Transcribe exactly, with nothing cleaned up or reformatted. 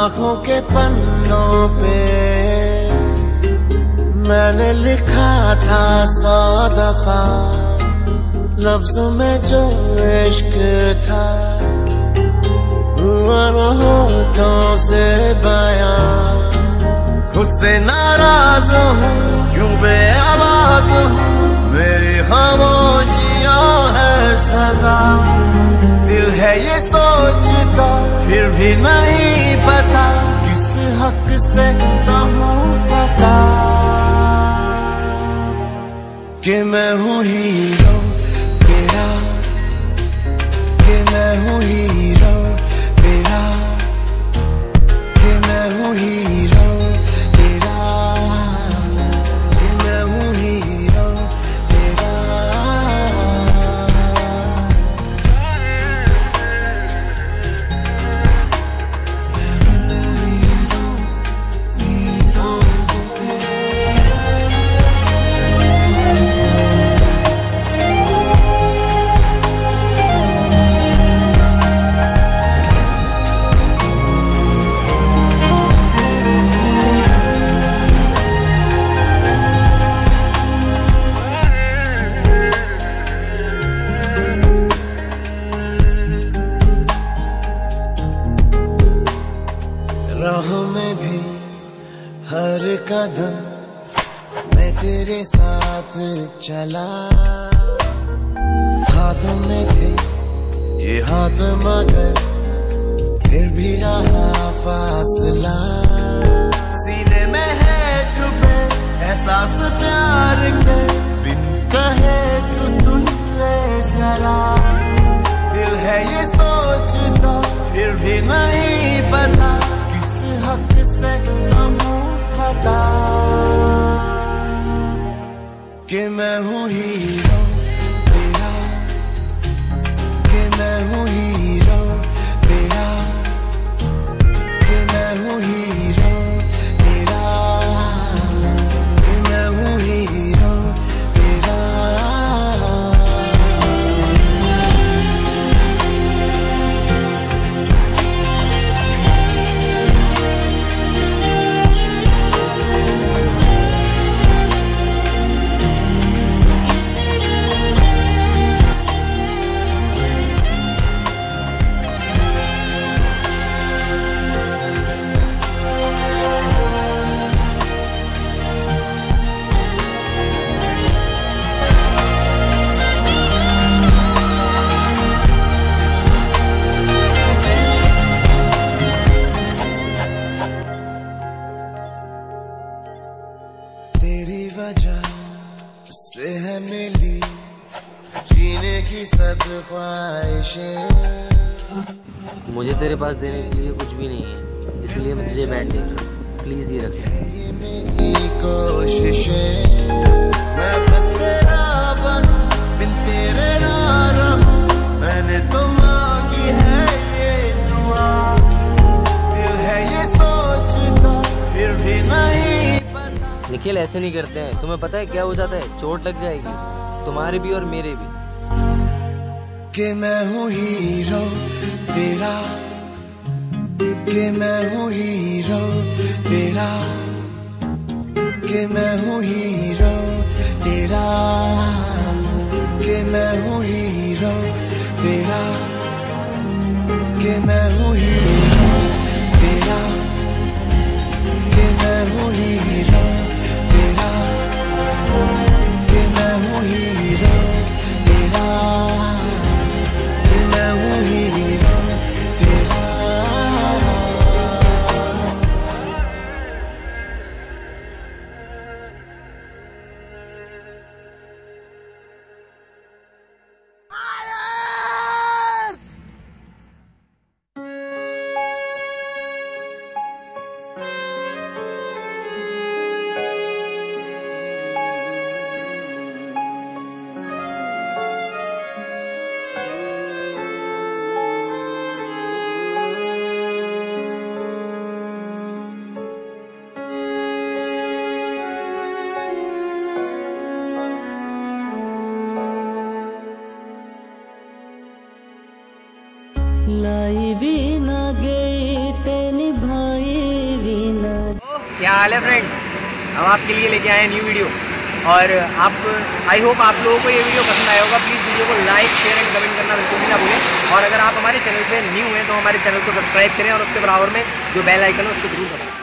आँखों के पन्नों पे मैंने लिखा था सौ दफा, लफ्जों में जो इश्क था हुआ न होठों से बयां। खुद से नाराज हूँ क्यों बेआवाज हूँ, मेरी खामोशियाँ है सजा। दिल है ये सोचता फिर भी नहीं पता, किस हक से कहूँ पता कि मैं हूँ हीरो तेरा, कि मैं हूँ हीरो तेरा, कि मैं हूँ हीरो तेरा, कि मैं हूँ हीरो तेरा। राहों में भी हर कदम मैं तेरे साथ चला, हाथों में थे ये हाथ मगर फिर भी रहा फासला। सीने में है छुपे एहसास प्यार के, बिन कहे तू सुन ले जरा। दिल है ये सोचता फिर भी नहीं पता, किस हक से कहूँ पता कि मैं हूँ हीरो तेरा, कि मैं हूँ हीरो तेरा, कि मैं हूँ हीरो तेरा, कि मैं हूँ हीरो तेरा। तेरी वजह से है मिली जीने की सब ख्वाहिशें। मुझे तेरे पास देने के लिए कुछ भी नहीं है, इसलिए मैं तुझे बैठ देता हूँ, प्लीज ये रख ले। ये मेरी कोशिशें, मैं बस तेरा बनूं बिन तेरे ना रहूं, मैंने तो मांगी है ये दुआ। दिल है ये सोचता फिर भी नहीं पता। निखिल ऐसे नहीं करते हैं, तुम्हें पता है क्या हो जाता है? चोट लग जाएगी, तुम्हारे भी और मेरे भी। कि मैं हूँ हीरो तेरा, कि मैं हूँ हीरो तेरा, कि मैं हूँ हीरो तेरा, कि मैं हूँ हीरो तेरा, कि मैं हूँ हीरो तेरा, कि मैं हूँ हीरो तेरा, कि मैं हूँ हीरो तेरा, कि मैं हूँ हीरो तेरा। लाई भी ना गई ते निभाई क्या हाल है फ्रेंड्स? हम आपके लिए लेके आए हैं न्यू वीडियो और आप आई होप आप लोगों को ये वीडियो पसंद आया होगा। प्लीज़ वीडियो को लाइक शेयर एंड कमेंट करना बिल्कुल भी ना भूलें और अगर आप हमारे चैनल पे न्यू हैं तो हमारे चैनल को सब्सक्राइब करें और उसके बराबर में जो बेल आइकन है उसको जरूर दबाएं।